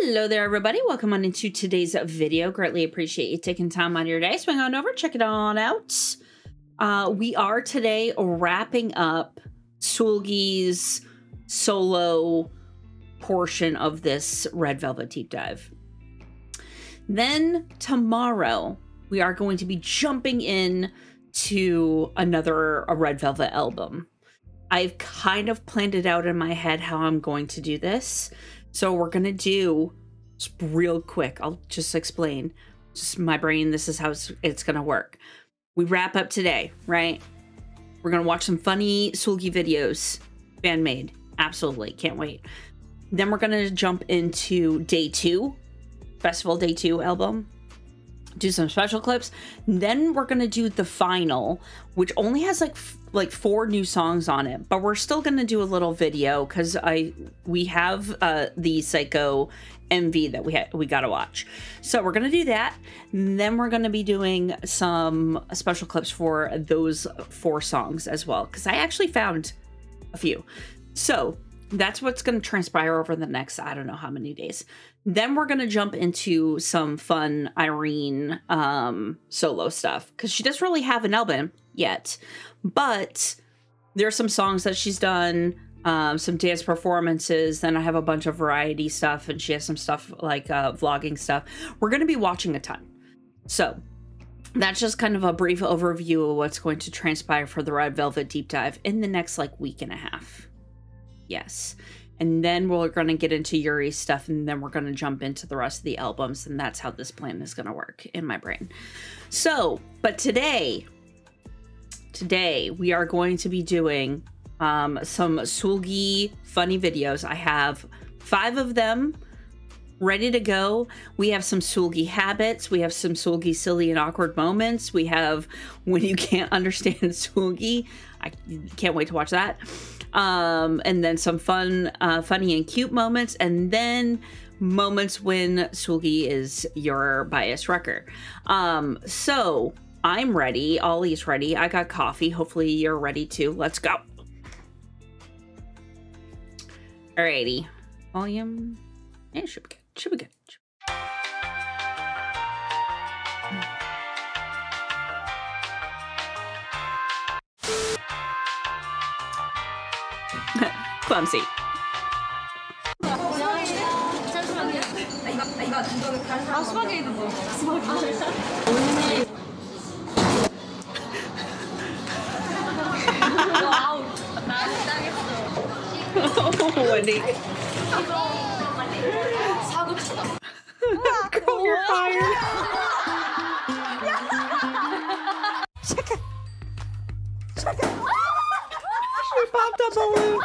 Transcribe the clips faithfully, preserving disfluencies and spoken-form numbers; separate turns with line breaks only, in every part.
Hello there, everybody. Welcome on into today's video. Greatly appreciate you taking time out of your day. Swing on over, check it on out. Uh, we are today wrapping up Seulgi's solo portion of this Red Velvet deep dive. Then tomorrow, we are going to be jumping in to another a Red Velvet album. I've kind of planned it out in my head how I'm going to do this. So we're going to do, just real quick, I'll just explain. Just my brain, this is how it's, it's going to work. We wrap up today, right? We're going to watch some funny Seulgi videos, fan-made. Absolutely, can't wait. Then we're going to jump into day two, Festival Day two album. Do some special clips. Then we're going to do the final, which only has like like four new songs on it, but we're still going to do a little video because I we have uh the Psycho M V that we had we got to watch. So we're going to do that. And then we're going to be doing some special clips for those four songs as well, because I actually found a few. So that's what's going to transpire over the next, I don't know how many days. Then we're going to jump into some fun Irene um, solo stuff, because she doesn't really have an album yet, but there are some songs that she's done, um, some dance performances. Then I have a bunch of variety stuff, and she has some stuff like uh, vlogging stuff. We're going to be watching a ton. So that's just kind of a brief overview of what's going to transpire for the Red Velvet deep dive in the next like week and a half. Yes. And then we're going to get into Yuri's stuff, and then we're going to jump into the rest of the albums, and that's how this plan is going to work in my brain. So, but today, today we are going to be doing um, some Seulgi funny videos. I have five of them ready to go. We have some Seulgi habits. We have some Seulgi silly and awkward moments. We have when you can't understand Seulgi. I can't wait to watch that. Um, and then some fun, uh, funny and cute moments, and then moments when Seulgi is your bias wrecker. Um, so I'm ready. Ollie's ready. I got coffee. Hopefully you're ready too. Let's go. Alrighty. Volume. Yeah, should be good. Should be good. Clumsy. Oh, Wendy. Girl, you're fired. Check it. Check it. She popped up a balloon.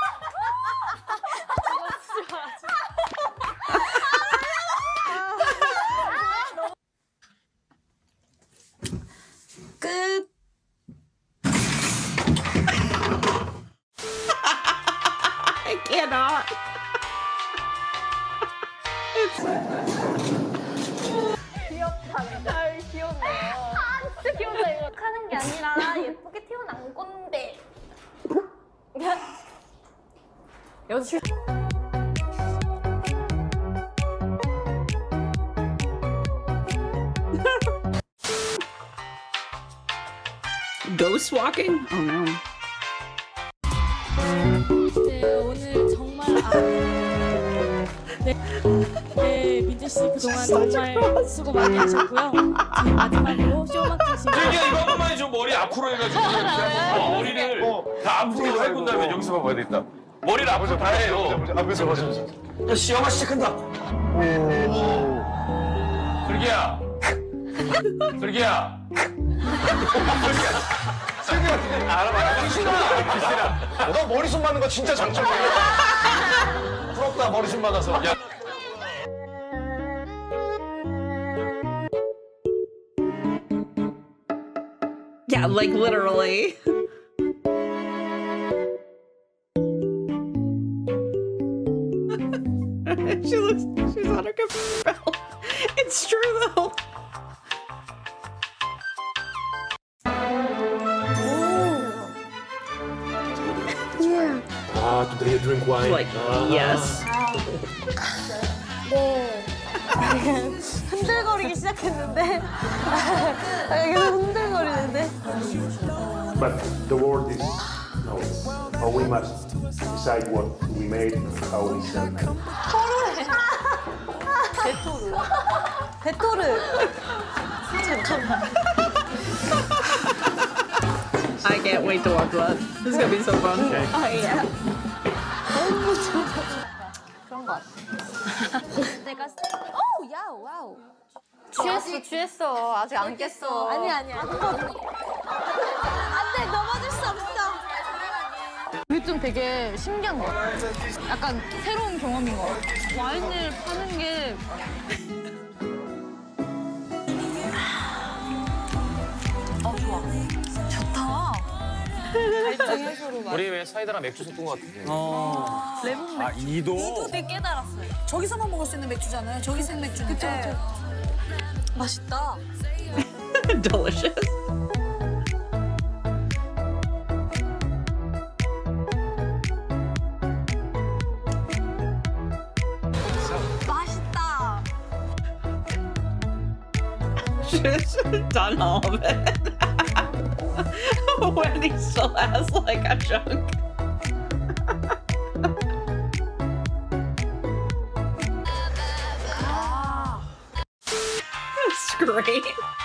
Good. I cannot. It's
귀엽다. 잘 귀엽네요. 진짜 귀엽다 이거. 하는 게 아니라 예쁘게 태어난 건데. 연출.
Ghost walking? Oh no.
네, 오늘 정말 아, 네, 네, 민재 씨 그동안 정말 수고 많이 하셨고요. 지금 마지막으로 쇼마킹 신.
이게 이거 한 번만 해줘. 머리 앞으로 해가지고 어, 머리를 다 앞으로 해본 다음에 여기서 봐봐야 되겠다. 머리를 앞으로 다 해요. 앞에서 보자. 야, 시험아 시작한다. 오. 슬기야. 슬기야. 슬기야. 알아봐. 기시나. 너 머리숱 많은 거 진짜 장점이야. 부럽다 머리숱 많아서. 야.
Yeah, like literally. She looks, she's on her computer belt. It's true though.
Ah, do they drink wine?
Like,
ah.
yes.
네. 흔들거리기 시작했는데 계속 흔들거리는데.
But the world is ours. Or we must decide what we made and how we shall make.
베토르. 베토르.
I can't wait to watch that. This is gonna be so fun.
Okay.
아, 예. 너무 좋아. 그런 거 같아. 내가 오, 야우, 와우.
취했어, 취했어. 아직 안 깼어.
아니 아니야. 안돼, 넘어질 수 없어.
이게 좀 되게 신기한 것 같아. 약간 새로운 경험인 것 같아. 와인을 파는 게 어, 좋아. 좋다.
우리 왜 사이다랑 맥주 섞은 것 같은데.
아, 이도?
되게 깨달았어요.
저기서만 먹을 수 있는 맥주잖아요. 저기 생맥주는. 그쵸, 그쵸. 맛있다.
Delicious.
맛있다.
She's done all of it. Wendy still has like a chunk. That's great.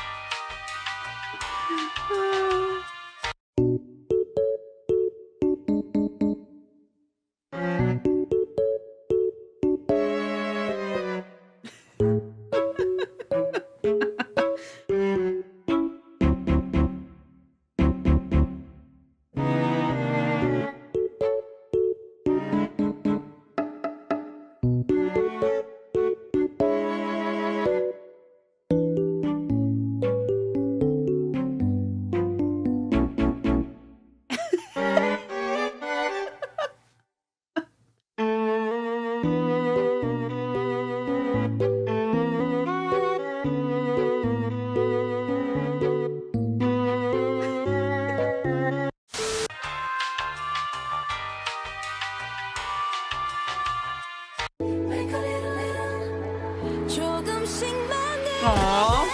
Aww.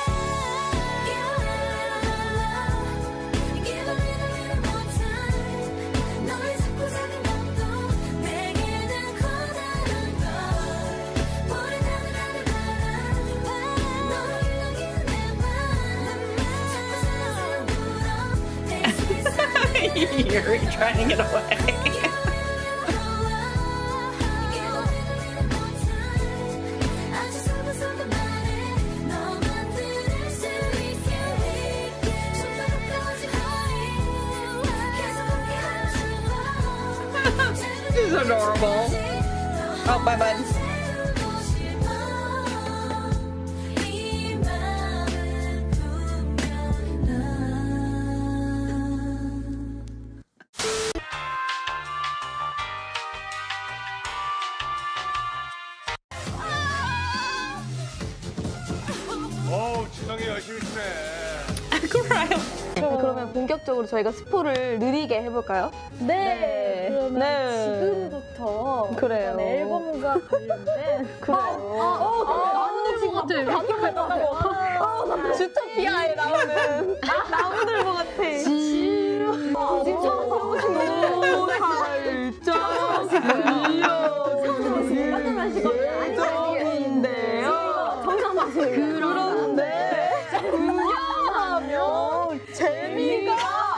You're trying to get away. This is adorable. Oh, bye, bud.
어우, 지성이 열심히 추네.
Cry.
그러면 본격적으로 저희가 스포를 느리게 해볼까요?
네. 그러면
네.
지금부터
그래요.
앨범과 관련된
그래요.
나무들 본 것 같아. 나무들 본 것 같아.
주토피아에 나오는 나무들 것 같아. 지금 처음 들어보신 거예요? 살짝
어떤 맛이거든요? 아니,
예정인데요.
정상 맛이에요.
그런데 구경하면 재미가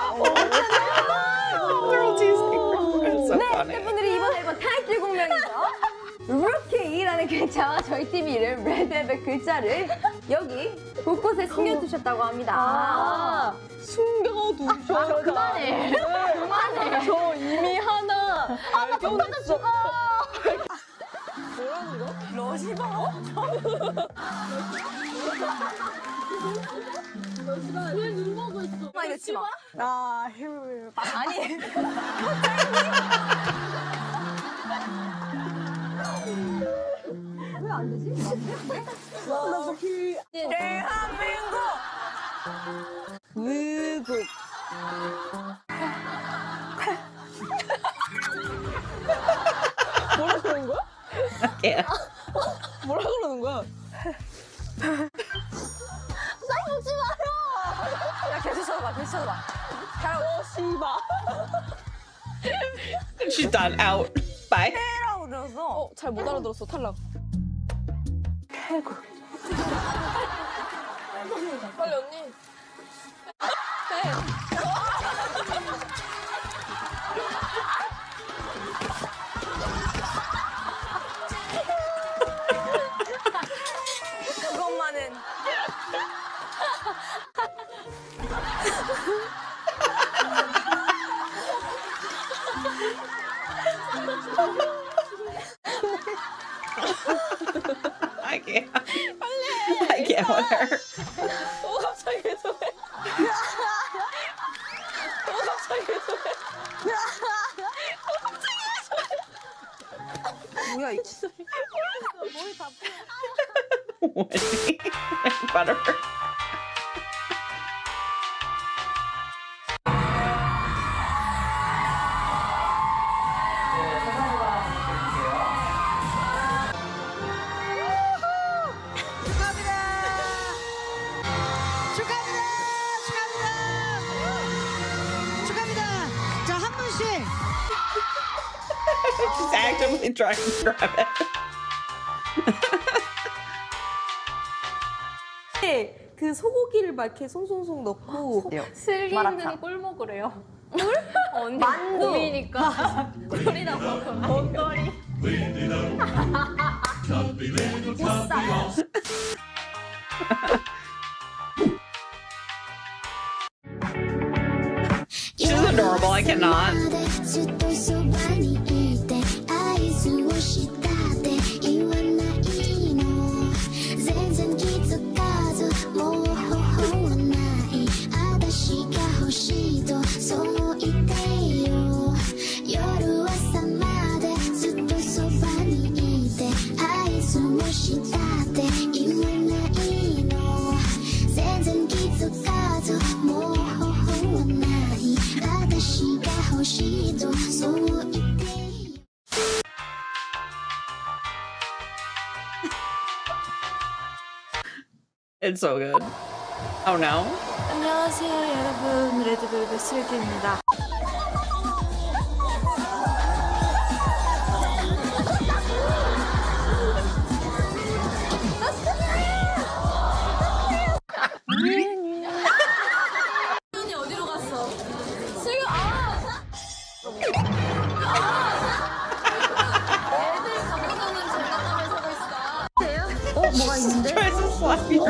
Girl teasing. It's so
네,
funny.
팬분들이 이번 앨범 타이틀곡명이죠. 루키라는 글자와 저희 팀이 이름 레드벨벳 글자를 여기 곳곳에 숨겨두셨다고 합니다.
아, 숨겨두셨다.
아, 그만해. 그만해.
저 이미 하나 발견했어. 뭐라는 거? 러시바? 왜눈 보고 있어? 아, 이거 치마? 아, 휴. 아니.
왜 안 되지?
대한민국 외국 뭐라 그런 거야?
Yeah.
뭐라고
쳐봐. 오, 씨바.
She's done. Out. Bye.
해라고 들었어.
어, 잘 못 알아들었어. 탈락.
해고.
빨리 언니.
그것만은.
I can't. I can't with her.
어, 갑자기 왜 저래? 어, 갑자기 왜 저래?
뭐야 이거?
머리 다
Wendy. Butter. She's actively trying to grab it.
그 소고기를 막 이렇게 송송송 넣고
슬기 힘든
꿀 먹으래요.
언니 만두.
꿀이니까 꿀이나 먹으면 뭔거리.
She's adorable. I cannot. It's so good. Oh no.
안녕하세요 여러분, 레드벨벳 슬기입니다. 언니 어디로 갔어? 슬기 아! 애들 감독하는 장난감을 사고 있어.
어 뭐가 있는데?
Tries to slap you.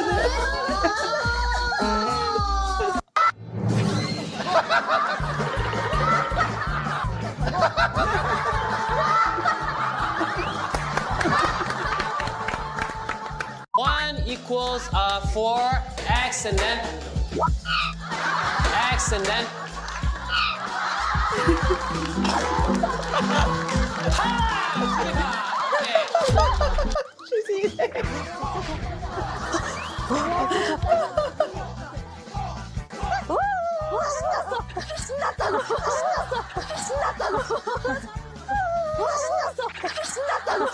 One equals uh, four x and then x and then.
She's eating.
와 신났어. 신났다고. 신났어. 신났다고. 와 신났어. 신났다고.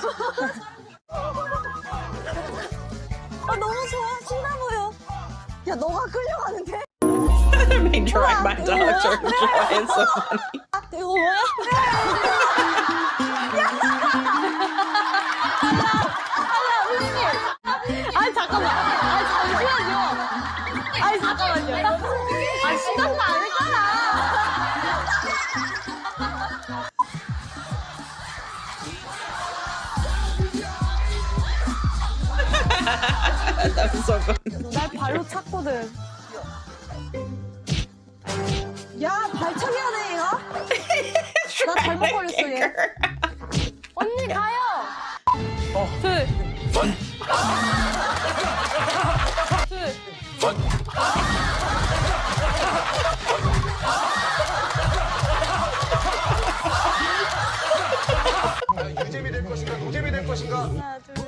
아 너무 좋아. 신나 보여. 야 너가 끌려가는데?
Being dragged by dogs or joy. It's so funny.
이거 뭐야?
아니 잠깐만. 아니 잠시만요. 아니 잠깐만요. 아 신나는 아니잖아.
That was so funny.
날 발로 찼거든. 야 발차기 하네 얘가. 나 잘못 걸렸어 얘.
언니 가요. 둘.
유잼이 될 것인가, 노잼이 될 것인가.
하나 둘.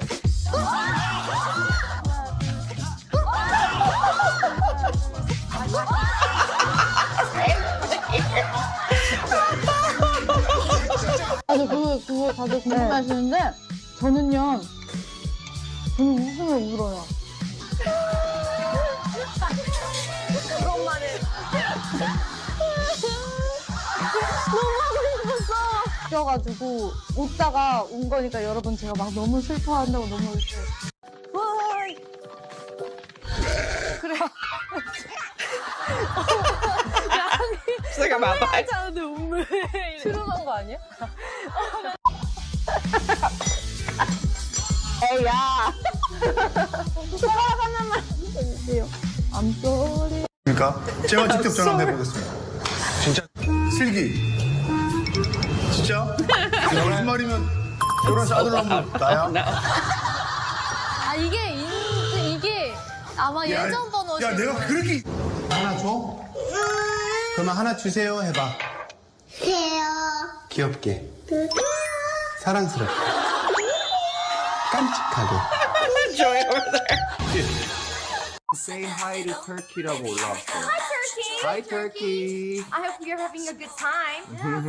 다들 그거, 그거 다들 궁금해하시는데 저는요 저는 웃으면 울어요.
그것만은.
울려가지고 웃다가 운 거니까 여러분 제가 막 너무 슬퍼한다고 너무 이렇게 그래.
잠깐만.
하는데 운물 트름한 거 아니야? 에이 야. 숟가락 하나만 주세요. I'm sorry.
그러니까 제가 직접 전화 해보겠습니다. 진짜 슬기. 진짜? 거짓말이면 결혼해서 아들 낳으면 나야?
아 이게 이, 이게 아마
야,
예전 번호.
야 내가 그렇게 하나 줘? 그러면 하나 주세요 해봐.
주세요.
귀엽게. 사랑스럽게. 깜찍하게.
Joy over there.
Say hi to Turkey라고 올라왔어요.
Hi Turkey.
Hi Turkey.
I hope you're having a good time.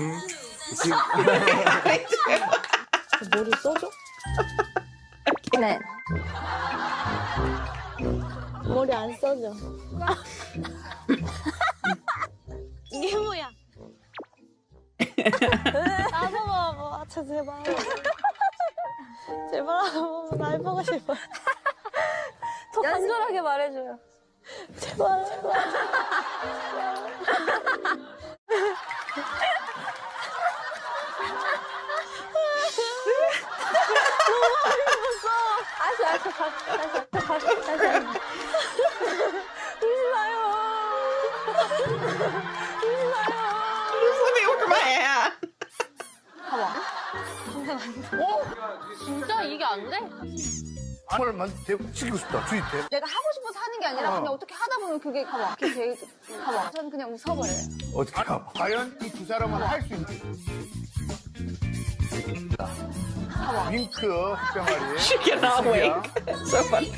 머리 써줘?
네.
머리 안 써줘. 이게 뭐야? 나도 봐봐. 아, 제발. 제발 한번 날 보고 싶어. 더 간절하게 말해줘요. 제발. 다시 다시 다시 다시 다시 다시 울지 마요. 울지 마요.
Just let me work my hand.
봐봐. 어? 진짜 이게 안 돼?
정말 만 시키고 싶다. 주의 대.
내가 하고 싶어서 하는 게 아니라 그냥 어떻게 하다 보면 그게 봐봐. 그게 제 봐봐. 저는 그냥 웃어버려요.
어떻게 가? 과연 이 두 사람은 할 수 있는지. 윙크 병아리.
She cannot wink. So funny.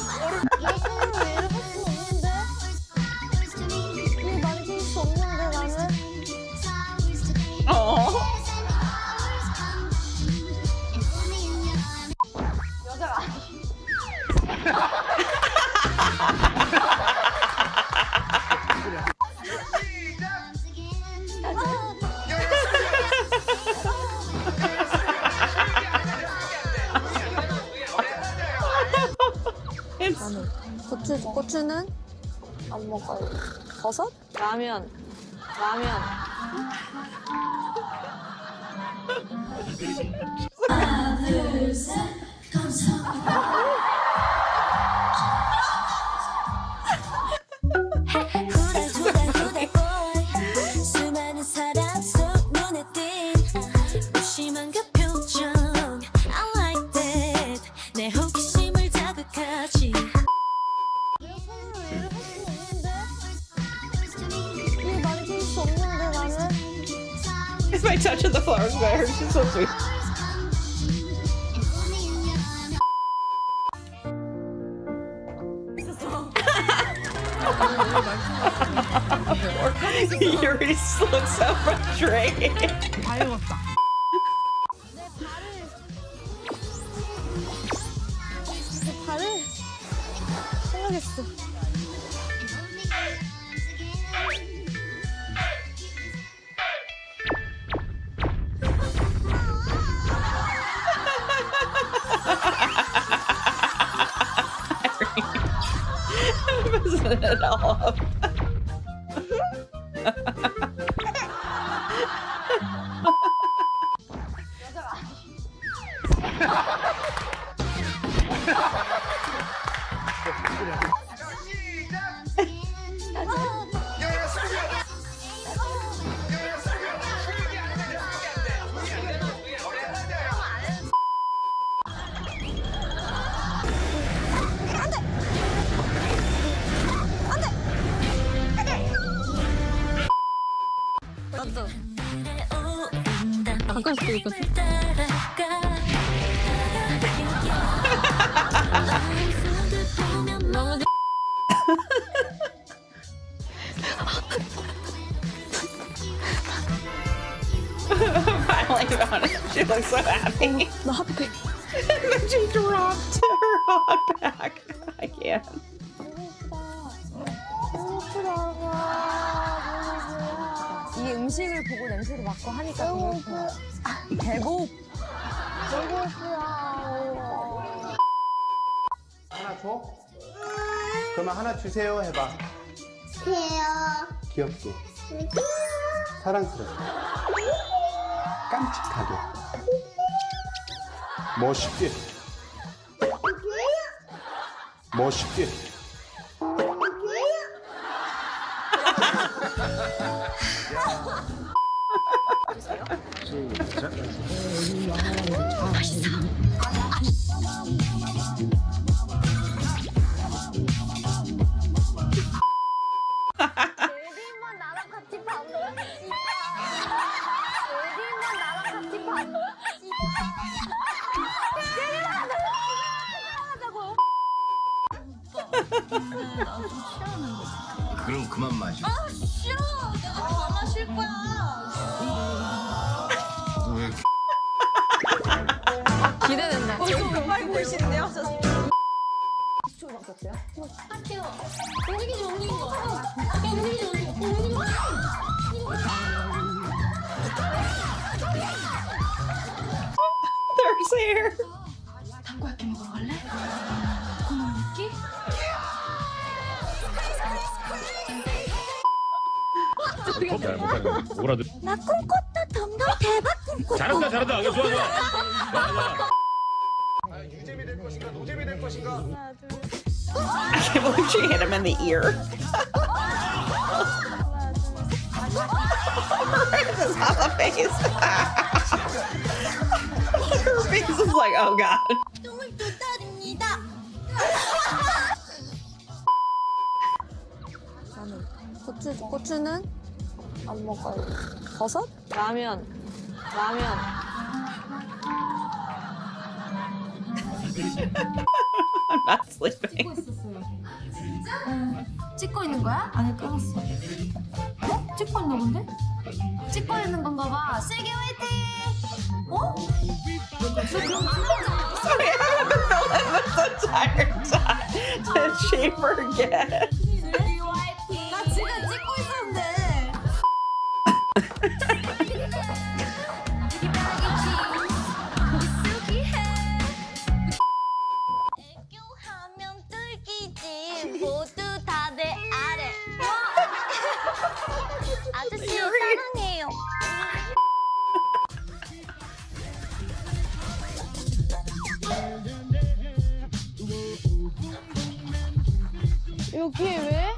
이 만질 수 없는데 나는.
Oh.
여자가.
나는 고추, 고추는 안 먹어요. 버섯? 라면. 라면.
하나, 둘, 셋, 수많은 사람 속 눈에 띈 무심한 그 표정 I like that 내 호기심을 자극하지
이 만질 수 없는데 나는.
It's my touch of the flowers by her. She's so sweet. Yuri looks so frustrated.
내 발을 생각했어.
Messing it all up.
가까이서 보니까 너무
Finally found it. She looks so happy.
나 핫팩.
And then she dropped her hot back. I can't.
이게 음식을 보고 냄새를 맡고 하니까 되게 대복.
하나 줘? 그러면 하나 주세요 해봐.
주세요.
귀엽게. 사랑스럽게. 깜찍하게. 멋있게. 멋있게. 시작.
예림만 나랑 같이 밥 먹지. 예림만 나랑 같이 밥 먹지. 예림아 나랑
그럼 그만 마셔.
아 싫어. 내가 다 마실 거야.
왜
기대된다. 어, 이거 금방 보시는데요?
할게요. 움직이지 움직이지 마. 움직이지 움직이지 마.
There's hair.
당구할게 먹어갈래? 고마워 느끼?
오라드.
나 꿈꿨다 덤덤 대박 꿈꿨다.
잘한다 잘한다. 좋아 좋아. 좋아 좋아.
유잼이 될 것인가 노잼이 될 것인가?
I can't believe she hit him in the ear. This on the face. Her face is like, oh god.
똥을 쫓아립니다.
나는 고추 고추는 안 먹어요. 버섯? 라면. 라면.
I'm not sleeping.
찍고 있는 거야? 아니 끊었어. 어? 찍고 있나 본데? 찍고 있는 건가 봐. 세게 화이팅! 어?
Sorry, I haven't been filming this entire time. Did she forget?
세게 화이팅! 나 지금 찍고 있었는데. 애교하면 뚫기지. 모두 다 내 아래. 아저씨 사랑해요.
여기에 왜?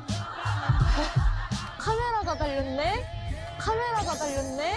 카메라가 달렸네? 카메라가 달렸네?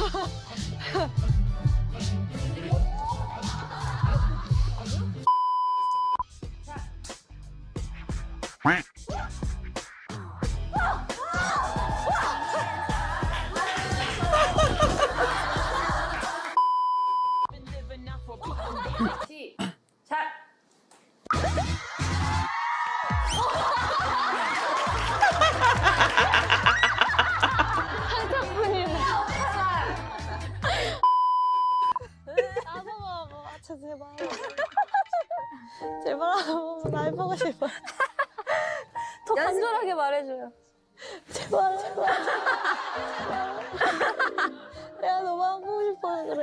제발. 제발 한번 날 보고 싶어. 더 간절하게 말해줘요. 제발, 제발. 내가 너무 안 보고 싶어서 그래.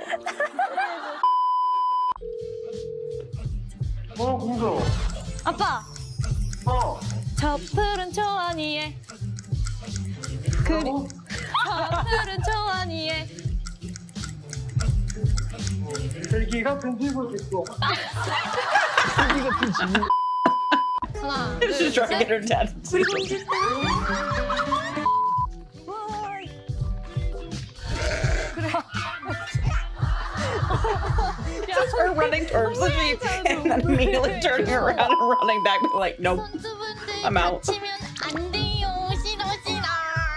어, 공주.
아빠.
어.
저 푸른 초원 위에 그리 저 푸른 초원 위에
헬기 같은 집을 짓고. 헬기 같은 집.
하나,
She's trying to get her dad to sleep. Just her running towards the jeep and then immediately turning around and running back, but like, nope, I'm out.
안 돼요. 싫어 싫어.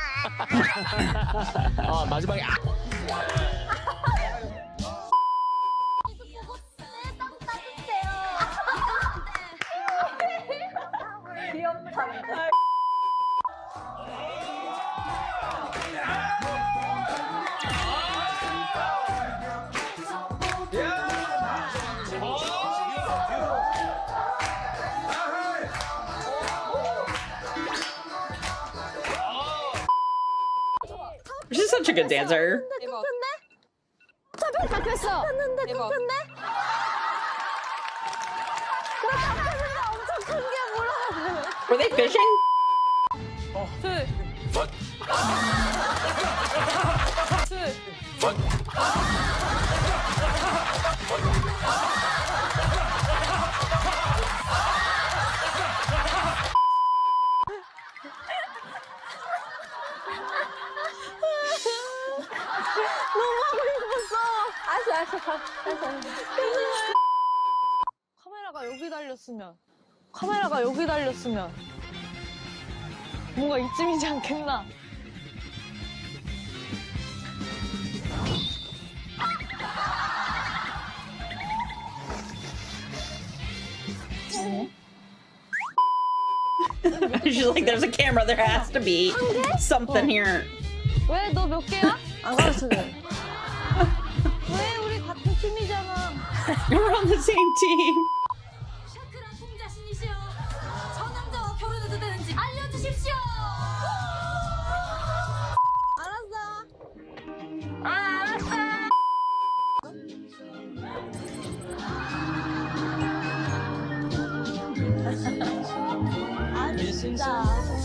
아 마지막에 아.
귀엽다.
She's such a good dancer.
잡혔어. 잡혔는데 잡혔네. 나 잡혔는데 엄청 큰 게 물어봤네.
Were they fishing?
둘. 둘.
너무 하고 싶었어. 알았어, 알았어, 알았어.
카메라가 여기 달렸으면 카메라가 여기 달렸으면 뭔가 이쯤이지 않겠나?
She's like, there's a camera. There has to be something here.
왜 너 몇 개야? 안 가르쳐줘. 왜 우리 같은 팀이잖아.
We're on the same team.
샤크란 풍자신이시여, 저 남자와 결혼해도 되는지 알려주십시오.
알았어. 아, 알았어. 아, 진짜.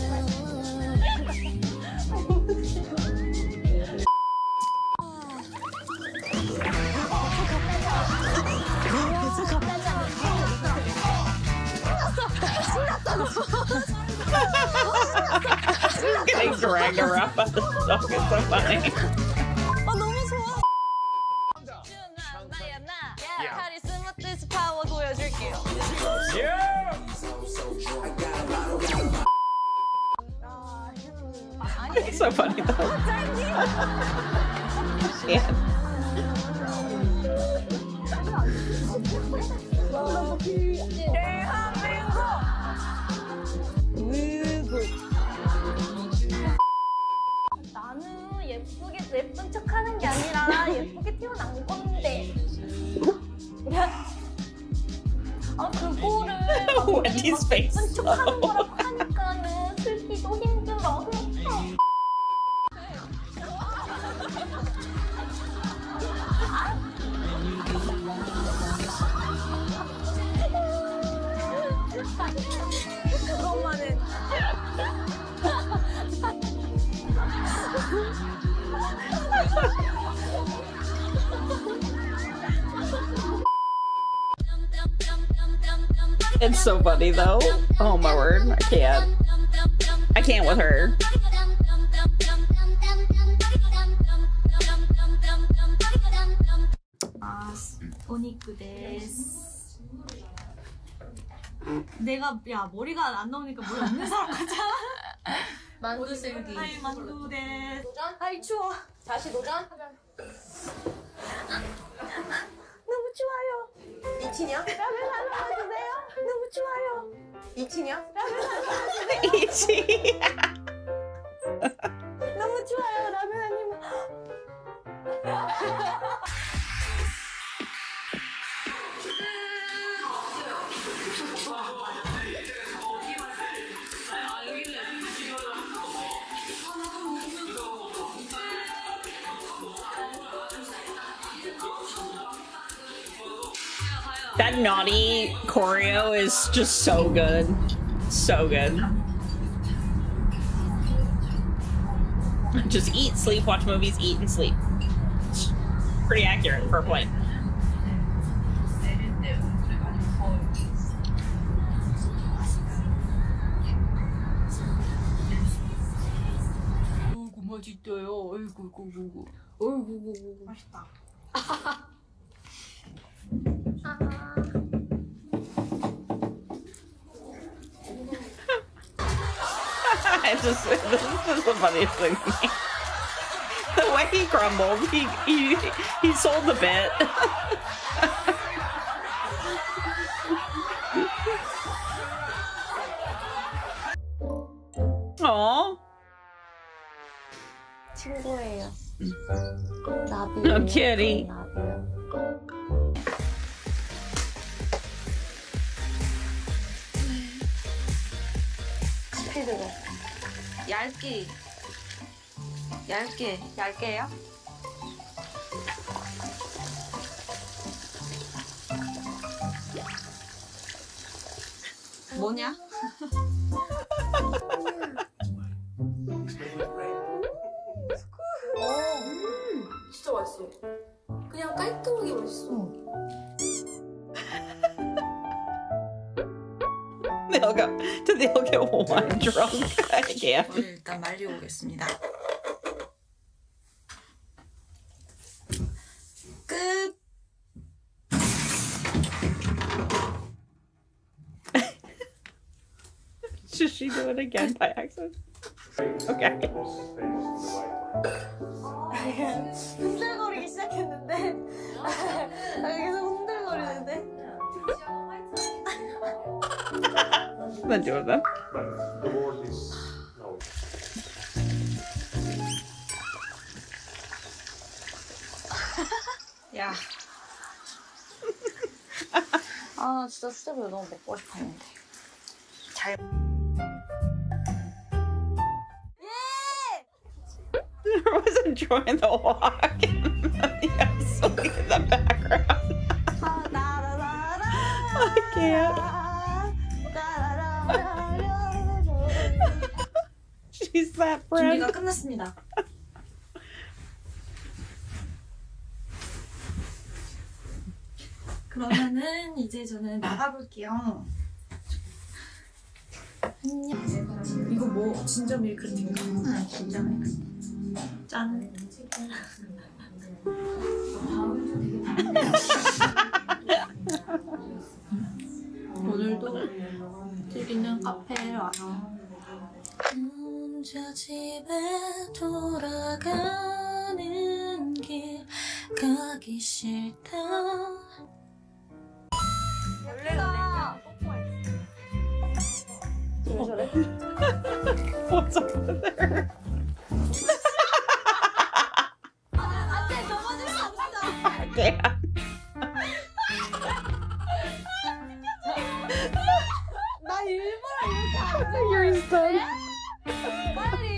Getting dragged around by the dog is so funny.
아, 너무 좋아.
나야 나. 카리스마 뜻 파워 보여줄게요.
It's so funny though. Yeah.
나는 예쁘게 예쁜 척하는 게 아니라 예쁘게 태어난 건데. 아 그거를
Wendy's face.
예쁜 척하는 거라고 하니까는 슬기도 힘들어. 그것만은.
It's so funny though. Oh my word, I can't. I can't with her.
아, 오니쿠 데스. 내가 야 머리가 안 나오니까 머리 없는 사람 같잖아.
만두 샌디.
아이 만두 데스.
도전? 아이 추워. 다시 도전?
너무 좋아요.
이치냐?
라면 하나 주세요. 너무 좋아요.
이치냐?
라면 하나 주세요.
Easy.
너무 좋아요. 라면 아니면.
That naughty choreo is just so good. So good. Just eat, sleep, watch movies, eat, and sleep. It's pretty accurate for a plane.
어이구 맛있어요. 어이구 어이구 어이구 맛있다.
It's just, this is the funniest thing to me. The way he crumbled, he he he sold the bit. Aww.
친구예요. 나비.
No kitty.
스피드로. 얇게. 얇게. 얇게요?
뭐냐?
음, 진짜 맛있어. 그냥 깔끔하게 맛있어.
They'll go. They'll get wine drunk again.
이거를 일단 말리고 오겠습니다. 끝.
Should she do it again by accident? Okay.
흔들거리기 시작했는데 계속 흔들거리는데.
Then do it then.
But the word is no.
야. 아 진짜 수제비 너무 먹고 싶었는데. 잘.
I was enjoying the walk and the absolutely in the background. I can't. She's that friend.
준비가 끝났습니다. 그러면은 이제 저는 나가볼게요. 안녕. 이거 뭐 진저 밀크티인가? 응, 진저 밀크티. 짠. 오늘도 즐기는 카페에 와서 혼자 집에 돌아가는 길 가기 싫다.
원래가 왜 저래?
What's up with her?
안돼 넘어질 수 없어.
Damn.
나 일부러 이렇게 안 해.
You're done.
빨리.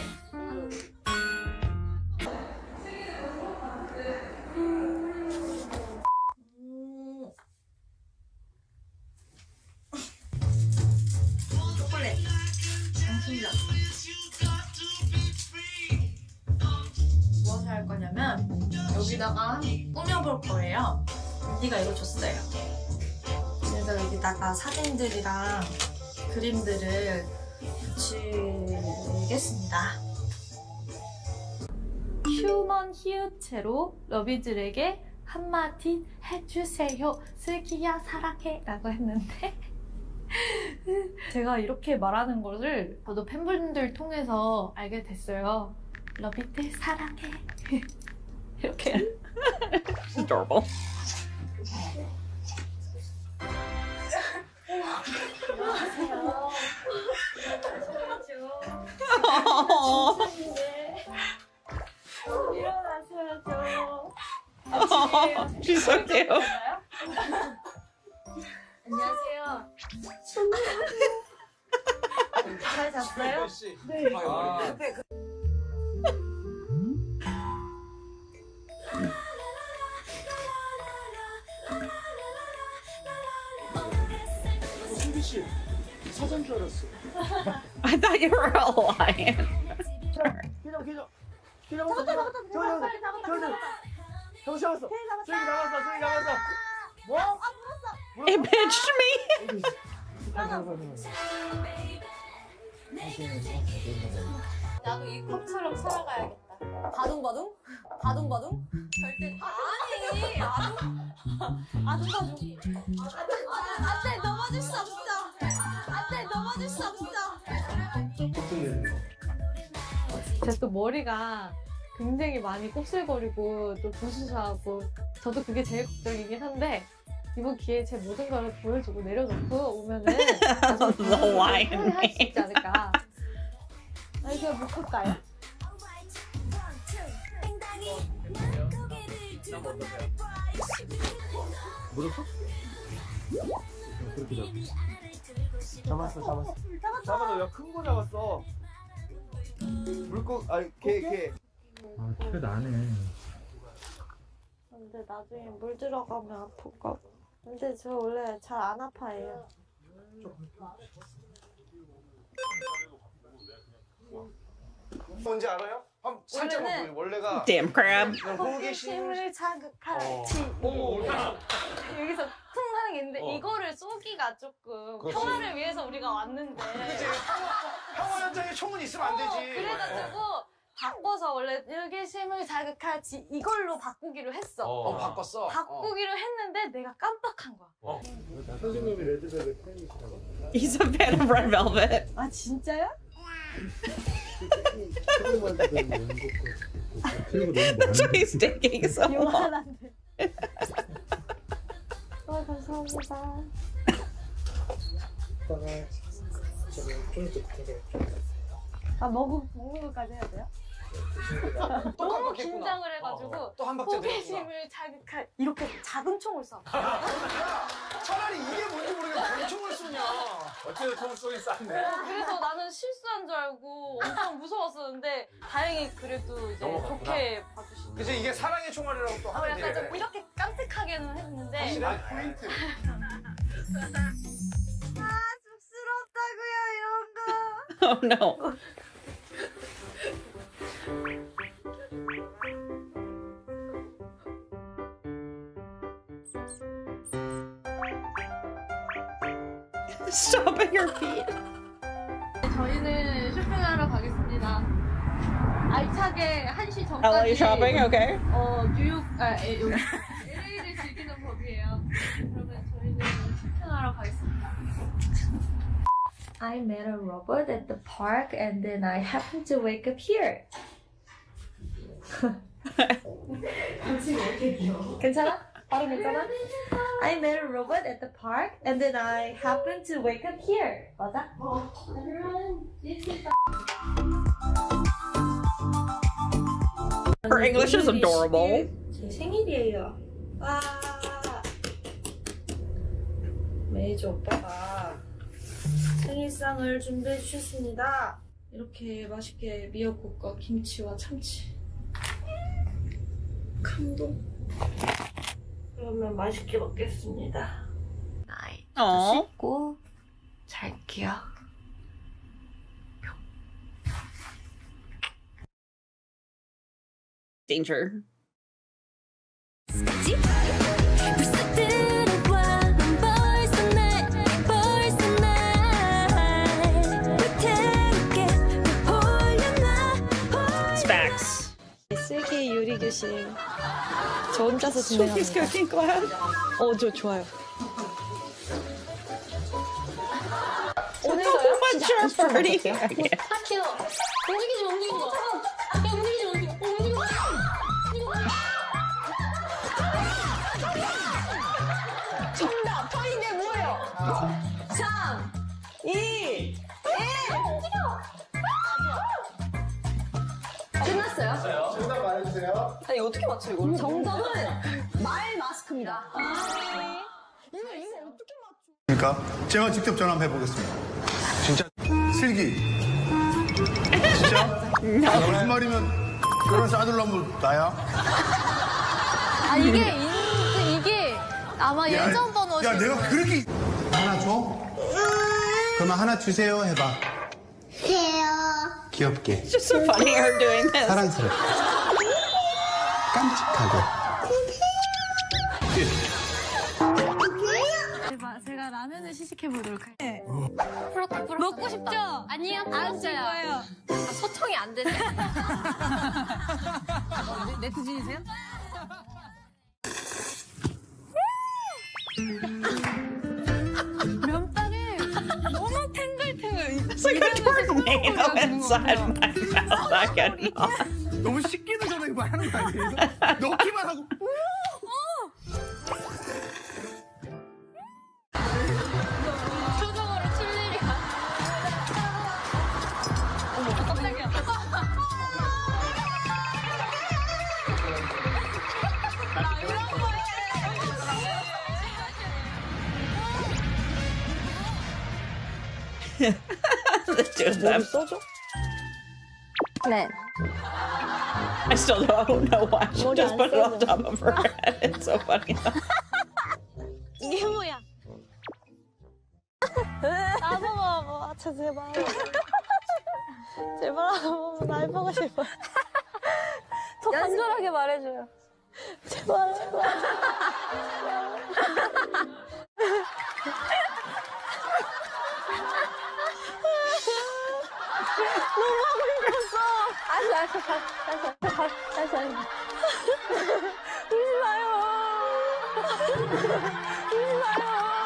초콜릿 당신자 무엇을 할 거냐면 여기다가 꾸며볼 거예요. 언니가 이거 줬어요. 그래서 여기다가 사진들이랑 그림들을 붙이겠습니다. 휴먼 히읗체로 러비즐에게 한마디 해주세요. 슬기야 사랑해 라고 했는데 제가 이렇게 말하는 것을 저도 팬분들 통해서 알게 됐어요. 러비들 사랑해 이렇게.
Adorable.
일어나셔야죠.
Oh, she's so cute.
안녕하세요. 잘 잤어요? 네.
아,
씨 사자인 줄 알았어.
I thought you were a lion.
기자 기자 기자 잡았어. 잡았다 잡았다 잡았다. 형 잡았어. 저기 나갔어. 저기 나갔어. 뭐? 아 물었어.
It pinched me.
나도 이 컵처럼 살아가야겠다. 바둥바둥? 바둥바둥? 절대 아니 아둥 아둥바둥. 안돼 넘어질 수 없어. 안돼 넘어질 수 없어.
제가 또 머리가 굉장히 많이 곱슬거리고 또 부수사하고 저도 그게 제일 걱정이긴 한데 이번 기회에 제 모든 걸 보여주고 내려놓고 오면은
The lion.
할 수 있지 않을까. 아 이거 묶을까요?
물었어? 그렇게 잡았어. 잡았어 잡았어. 잡았어. 야 큰 거 잡았어. 물고 아니 개 개.
아, 티가 나네.
근데 나중에 물 들어가면 아플까 봐. 근데 저 원래 잘 안 아파해요.
뭔지 알아요? 한 살짝
원래는-
원래가
Damn crab.
호기심을 자극하지.
오.
여기서 퉁 하는 게 있는데
어.
이거를 쏘기가 조금
그렇지.
평화를 위해서 우리가 왔는데.
그치. 평화 현장에 총은 있으면 안 되지.
그래가지고 바꿔서 원래 호기심을 자극하지 이걸로 바꾸기로 했어.
어, 바꿨어.
바꾸기로 했는데 내가 깜빡한 거야.
어.
선생님이 레드벨벳 팬이시라고.
He's a fan of Red Velvet.
아 진짜요?
That's why he's taking so long.
요한한데. 아 감사합니다. 아 먹은 먹는 것까지 해야 돼요? 너무 긴장을 해가지고
또 한 박자
호기심을 자극할 이렇게 작은 총을 쏴.
차라리 이게 뭔지 모르겠어. 권총을 쏘냐.
어쨌든 총 쏘긴 쌌네.
그래서 나는 실수한 줄 알고 엄청 무서웠었는데 다행히 그래도 이제
넘어갔구나.
좋게 봐주시고.
그치 이게 사랑의 총알이라고 또
어,
하면
약간
돼.
좀 이렇게 깜찍하게는 했는데.
확실한 포인트.
아 쑥스럽다고요 이런 거.
Oh no. Stomping her feet.
저희는 쇼핑하러 가겠습니다. 알차게 한 시
L A
전까지
shopping, okay.
어 뉴욕 아 에, 여기 엘에이를 즐기는 법이에요. 그러면 저희는 쇼핑하러 가겠습니다. I met a robot at the park and then I happened to wake up here. 괜찮아? 발음 괜찮아? I met a robot at the park and then I happened to wake up here. 맞아? 어.
Her English is adorable.
제 생일이에요. 와. 메이저 오빠가 생일상을 준비해 주셨습니다. 이렇게 맛있게 미역국과 김치와 참치. 감동. 그러면 맛있게 먹겠습니다. 나이
Aw.
씻고 잘게요.
Danger. Specs.
슬기 요리 교실. 저 혼자서
She's
진행합니다.
cooking class.
어, 저 좋아요.
오늘도요? What's your party?
할게요. 움직이지 움직이지 마. 야 움직이지 움직이지 마. 움직이지 마. 정답! 저희게 뭐예요? 삼, 이, 일! 움직여! 끝났어요?
정답 말해주세요.
아니 어떻게 맞춰 이걸? 정답은 말 마스크입니다. 이거 이거 어떻게 맞춰?
그러니까 제가 직접 전화 한번 해보겠습니다. 진짜 슬기. 진짜? 아, 무슨 말이면 그런 싸들나무 나야?
아 이게 이, 이게 아마
야,
예전 번호.
야 내가 그렇게 하나 줘? 그러면 하나 주세요 해봐. 귀엽게.
It's just so funny her doing this.
사랑스럽게. 깜찍하게.
제가, 제가 라면을 시식해 보도록 할게요. 부럽다, 부럽다. 먹고 싶죠? 아니요, 안 거예요. 아, 소통이 안 되네. 네티즌이세요? 면발이 너무 탱글탱글.
It's like a tornado inside my mouth. I cannot.
너무 씻기도 전에 이거 하는 거 아니에요? 넣기만 하고.
표정으로 칠 일이야. 어머, 깜짝이야. 나 이런 거 해.
The two of them.
네.
I still don't know why she just put it on top of her head. It's so funny.
이게 뭐야? 저 제발. 제발 한 번만 날 보고 싶어요. 더 간절하게 말해줘요. 제발, 제발. 너무 하고 싶었어. 알았어, 알았어, 다시, 다시, 다시, 다시, 다시. 울지 마요. 울지 마요.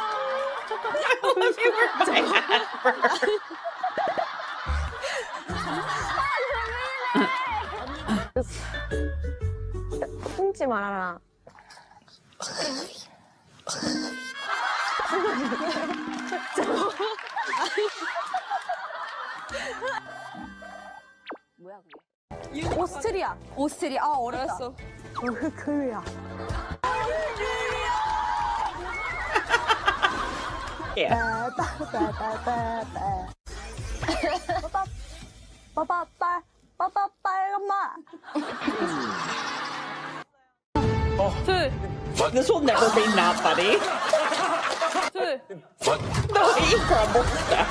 숨지 말아라.
뭐야 그게? 오스트리아. 오스트리아. 아 어렵다.
알았어.
그야.
Yeah.
빠빠빠 빠빠빨엄마.
둘.
This will never be not funny.
둘.
No, he crumbled stuff.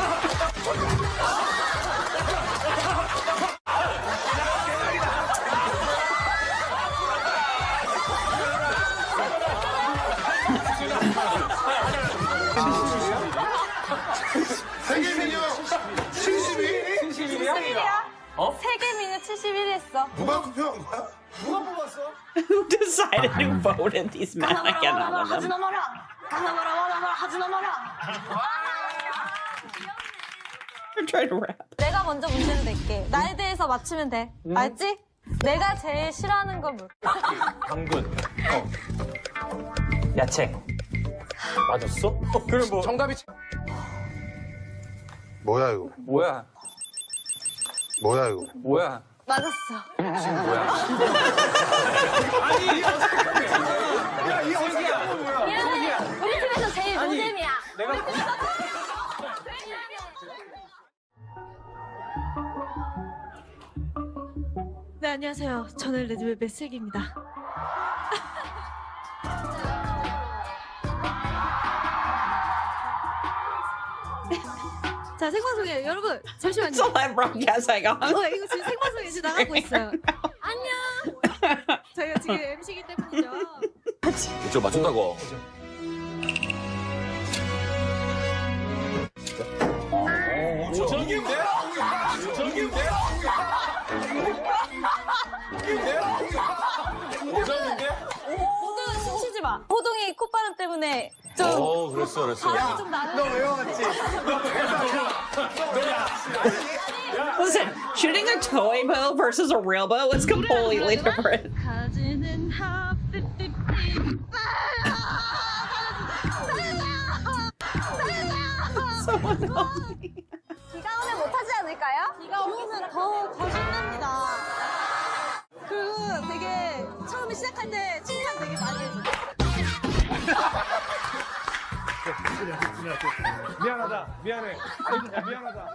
세계 미녀 칠십이?
칠십일이야?
어?
세계 미녀 칠십일 했어.
누가 투표한 거야? 누가 뽑았어?
Who decided who voted these men? I can't
하지
know them.
넘어라. 가나마라 와라마라 하지 넘어라.
I'm trying to rap.
내가 먼저 문제를 낼게. 나에 대해서 맞추면 돼.
음.
알지? 내가 제일 싫어하는 건 뭐?
당근. 어. 야채. 맞았어? 어, 그럼 뭐? 정답이
뭐야 이거?
뭐야?
뭐야 이거?
뭐야?
맞았어.
지금 뭐야? 아니, 야, 이 어색이야. 뭐야?
미안해. 우리 팀에서 제일
아니,
노잼이야.
내가
네, 안녕하세요. 저는 레드벨벳 슬기입니다. 자, 생방송이에요. 여러분, 잠시만요.
It's a live broadcast. Hang on.
어, 이거 지금 생방송에 지금 나가고 있어요. 안녕. 저희가 지금 엠씨이기 때문이죠.
저 맞춘다고. 오정인데? 오정인데? 오정인데?
호동 숨 쉬지 마. 호동이 콧바람 때문에 좀
어, 그랬어, 그랬어.
바람이 좀 나는.
너 왜 왔지?
Listen, shooting a toy bow versus a real bow is completely different. Someone help me.
비가 오면 못하지 않을까요?
비가 오면 더, 더 신납니다. 그리고 되게 처음에 시작할 때 칭찬 되게 많이 해줘.
미안하다. 미안해. 야, 미안하다.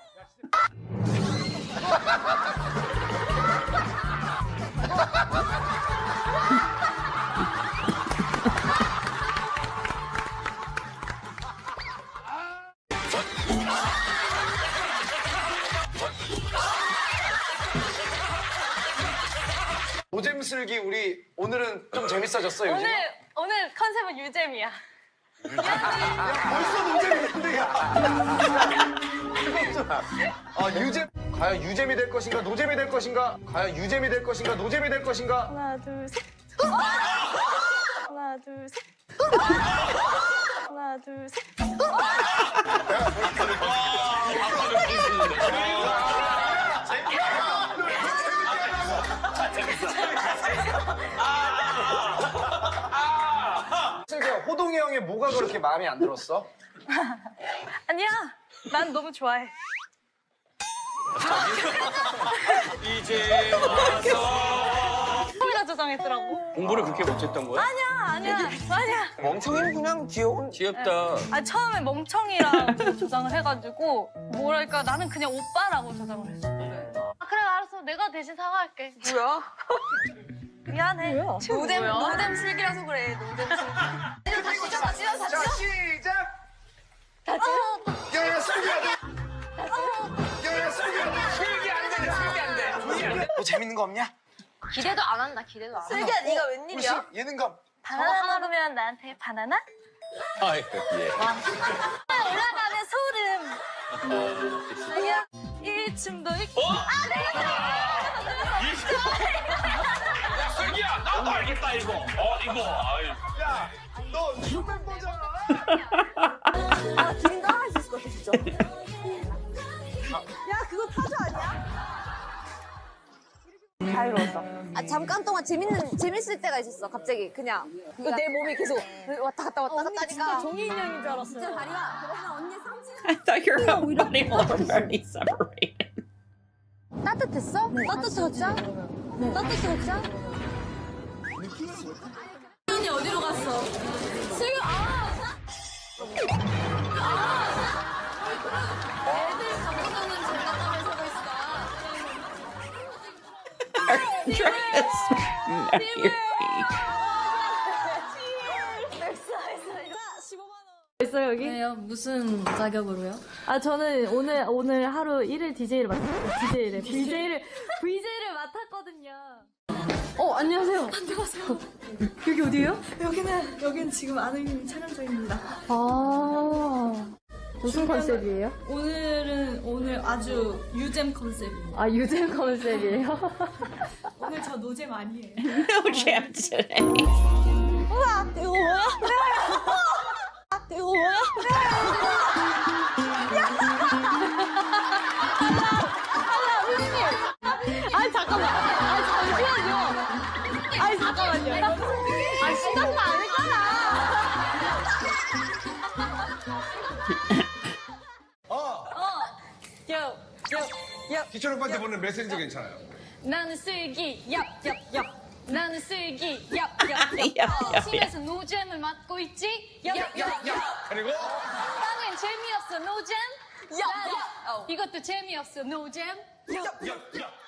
노잼슬기 우리 오늘은 좀 재밌어졌어 요즘.
오늘, 오늘 컨셉은 유잼이야.
벌써 노잼인데 야. 아 유잼 과연 유잼이 될 것인가 노잼이 될 것인가 과연 유잼이 될 것인가 노잼이 될 것인가.
하나, 둘, 셋. 하나, 둘, 셋. 하나, 둘, 셋.
슬기야 호동이 형의 뭐가 그렇게 마음에 안 들었어?
아니야. 난 너무 좋아해.
이제 와서
소리가 저장했더라고.
공부를 그렇게 못했던 거야?
아니야, 아니야, 아니야.
멍청이는 그냥 귀여운.
귀엽다.
아 처음에 멍청이라고 조장을 해가지고 뭐랄까 나는 그냥 오빠라고 조장을 했었거든. 아 그래 알았어. 내가 대신 사과할게. 뭐야? 미안해. 노잼 노잼 슬기라서 그래. 노잼 슬기. 다 찢어, 다 찢어, 다 찢어.
자 시작.
다 찢어.
야, 야 슬기야. 뭐 재밌는 거 없냐?
기대도 안 한다. 기대도 안 한다.
슬기야, 네가 웬일이야?
혹시 예능감.
바나나 먹으면 나한테 바나나?
아, 예.
올라가는 소름. 슬기야, 이 춤도 있고.
어?
아, 내가
야, 슬기야, 나도 알겠다 이거. 어, 이거. 아이.
야, 너 슈멤버잖아.
아, 기린 따라할 수 있을 것 같아, 진짜. 야, 그거 타조 아니야? 자유로웠어. 아, 잠깐 동안 재밌는, 재밌을 때가 있었어, 갑자기. 그냥. 내 몸이 계속 왔다 갔다 왔다 갔다 하니까.
종이 인형인 줄 알았어요.
진짜 다리가. 그러면 언니 삼촌.
I thought your whole body was already separated.
따뜻했어? 따뜻했죠? 따뜻했죠?
언니 어디로 갔어?
슬기, 아! 애들 감독은 장난감을 사고 있어.
있어요 여기? 네요. 무슨 자격으로요? 아 저는 오늘 오늘 하루 일일 디제이를 맡았어요. 디제이를 브이제이를 브이제이를 맡았거든요. 어 안녕하세요. 안녕하세요. 여기 어디예요? 여기는 여기는 지금 아는 촬영장입니다.
아. 무슨 컨셉이에요?
오늘은 오늘 아주 유잼 컨셉입니다.
아, 유잼 컨셉이에요?
오늘 저 노잼 아니에요.
No jam today.
우와, 이거 뭐야? 이거 뭐야?
아니 잠깐만. 아니 잠시만요. 아니 잠깐만요.
아, 신경도 안 했잖아.
요, 요, 요.
기철 오빠한테 보낸 메시지 괜찮아요.
나는 슬기, 얍, 얍, 얍. 나는 슬기, 얍, 얍,
얍,
얍.
얍,
팀에서 노잼을 맡고 있지? 얍, 얍, 얍.
그리고
나는 재미없어, 노잼? 얍, 얍. 이것도 재미없어, 노잼? 얍, 얍, 얍.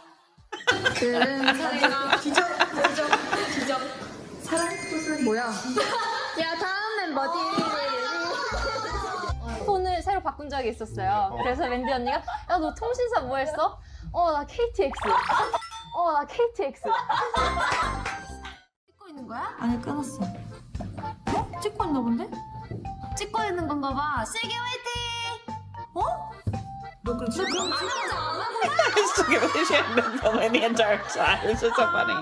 그는 사랑이 기적, 기적, 기적. 사랑? 뭐야? 야, 다음 멤버 디리리리.
폰을 새로 바꾼 적이 있었어요. 그래서 웬디 언니가 야, 너 통신사 뭐 했어? 어, 나 케이티엑스. 어, 나 케이티엑스.
찍고 있는 거야? 아니 끊었어. 어? 찍고 있나 본데? 찍고 있는 건가 봐. 슬기 화이팅! 어? 너 그럼 너 그럼 안 하자 안 하자.
I still can't believe she had been filming the entire time. It's just so funny.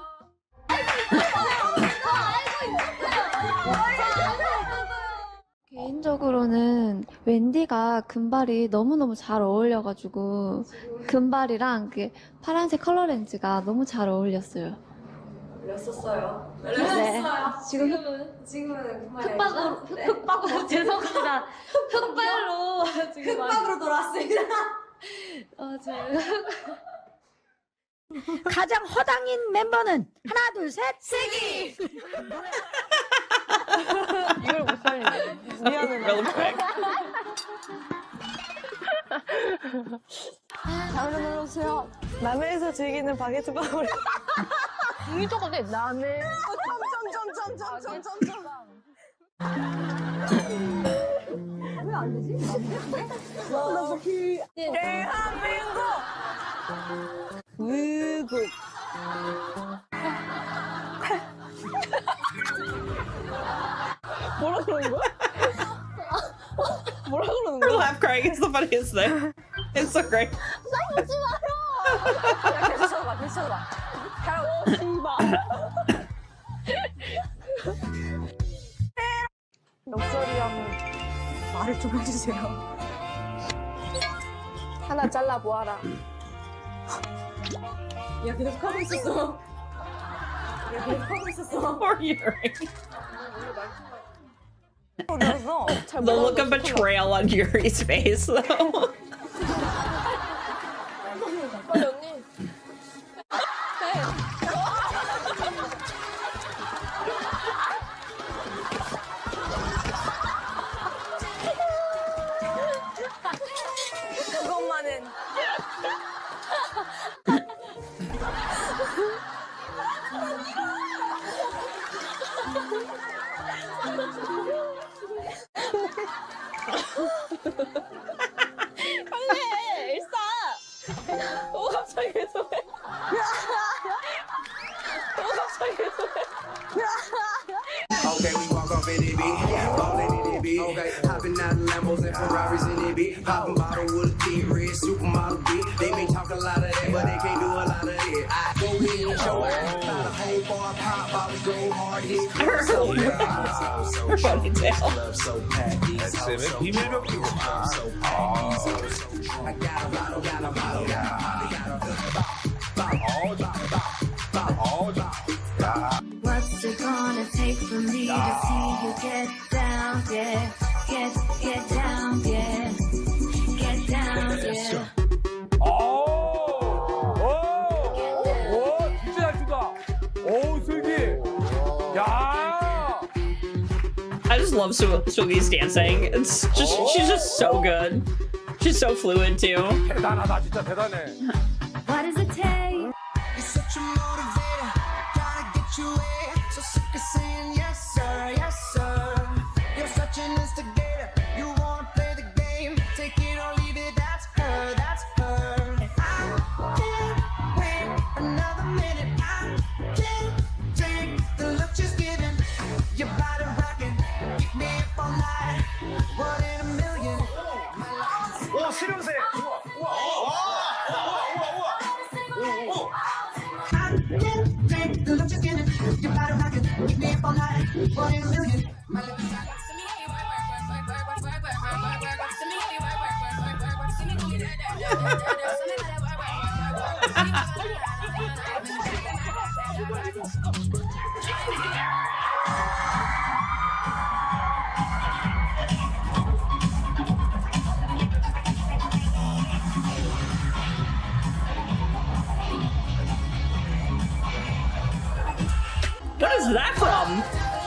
개인적으로는 웬디가 금발이 너무너무 잘 어울려가지고 금발이랑 그 파란색 컬러 렌즈가 너무 잘 어울렸어요.
어울렸었어요.
네.
지금 흑, 지금은
흑박으로, 흑박으로, 죄송합니다. 흑발로. 지금
흑박으로 돌아왔습니다.
어, 제가.
가장 허당인 멤버는 하나 둘 셋 슬기.
이걸 못 살리네. 미안해.
Real quick.
다음으로 눌러주세요. 남해에서 즐기는 바게트 방울.
이쪽은 남해.
점점점점점점점. 왜 안 되지? 대한민국. 우국. 뭐라 그러는 거야? 뭐라 그러는
Her
거야?
laugh crying is the funniest thing. It's so great.
싸우지 마요. 야, 계속 쳐봐, 계속 쳐봐. 오, 씨발. 목소리랑 말을 좀 해주세요. 하나 잘라 보아라. 야, 계속 하고 있었어. 야, 계속 하고 있었어.
Poor Yuri.
잘
The look of betrayal on Yuri's face, though.
빨리 언니. 그것만은. 빨리 해, 일사. 어, 갑자기 왜 저래?
Hopping out the Lambos and Ferraris in it, bitch. Popping bottle with a thick red supermodel, bitch. They may talk a lot of that, but they can't do a lot of it. I go ahead and show her. Try to hold bar, pop, bottles, go hard, hit.
Her ponytail.
So packed, these hoes so
He made up you.
so packed, these hoes so I got a bottle, got a bottle, got a bottle, got a bottle.
What's it gonna take for me to see you get down, yeah? Get, get down, yeah. Get down, yeah.
오, 진짜 잘 춘다. 오, 슬기. 야.
I just love Su Sugi's dancing. It's just she's just so good. She's so fluid too.
대단하다, 진짜 대단해.
What does it take?
You're such a motivator, gotta get you in. So sick of saying yes sir, yes sir. You're such an instigator, you wanna play the game. Take it or leave it, that's her, that's her. And I can't wait another minute. I can't take the look she's giving. Your body rocking, keep me up all night. One in a million. 오, 실험새.
What is that from?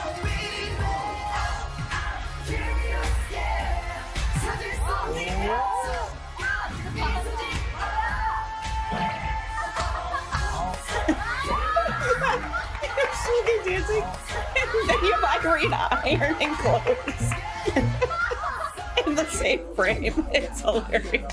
Sugi dancing and you have Irina ironing clothes in the same frame. It's hilarious.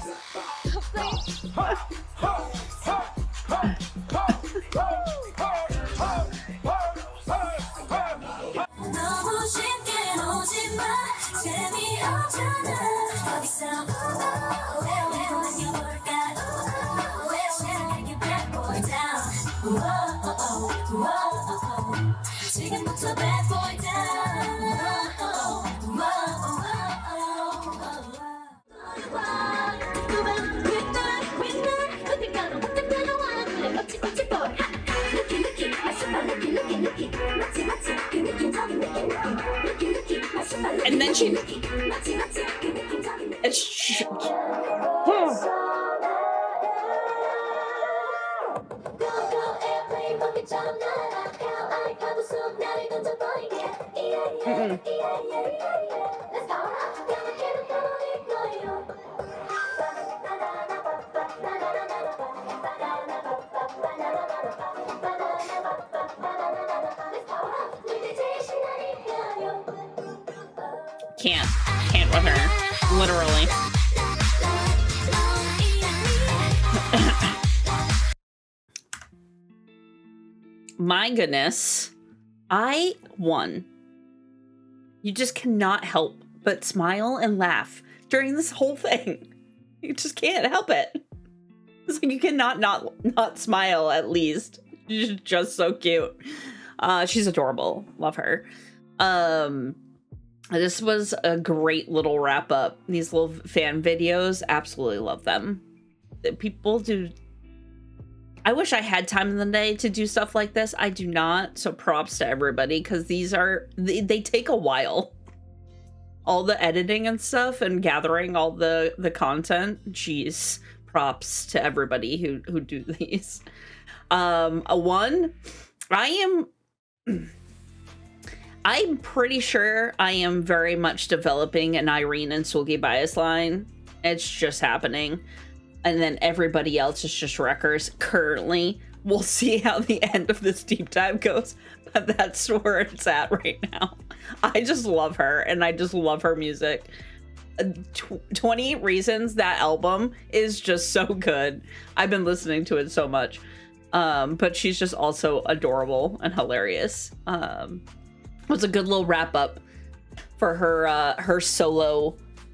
And then she it's Mm-mm. Can't. Can't with her. Literally. My goodness. I won. You just cannot help but smile and laugh during this whole thing. You just can't help it. It's like you cannot not, not smile at least. She's just so cute. Uh, she's adorable. Love her. Um... This was a great little wrap up. These little fan videos, absolutely love them. People do... I wish I had time in the day to do stuff like this. I do not, so props to everybody, because these are... They, they take a while. All the editing and stuff and gathering all the, the content. Jeez, props to everybody who, who do these. Um, a one, I am... I'm pretty sure I am very much developing an Irene and Sugi bias line. It's just happening. And then everybody else is just wreckers currently. We'll see how the end of this deep dive goes, but that's where it's at right now. I just love her and I just love her music. twenty-eight Reasons, that album is just so good. I've been listening to it so much. Um, but she's just also adorable and hilarious. Um, It was a good little wrap up for her uh, her solo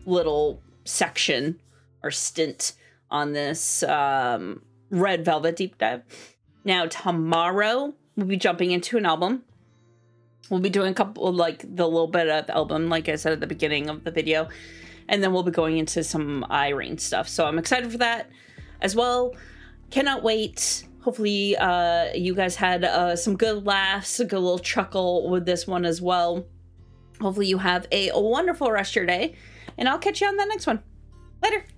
little section or stint on this um, Red Velvet deep dive. Now, tomorrow we'll be jumping into an album. We'll be doing a couple, like the little bit of album, like I said at the beginning of the video. And then we'll be going into some Irene stuff. So I'm excited for that as well. Cannot wait. Hopefully uh, you guys had uh, some good laughs, a good little chuckle with this one as well. Hopefully you have a wonderful rest of your day. And I'll catch you on the next one. Later.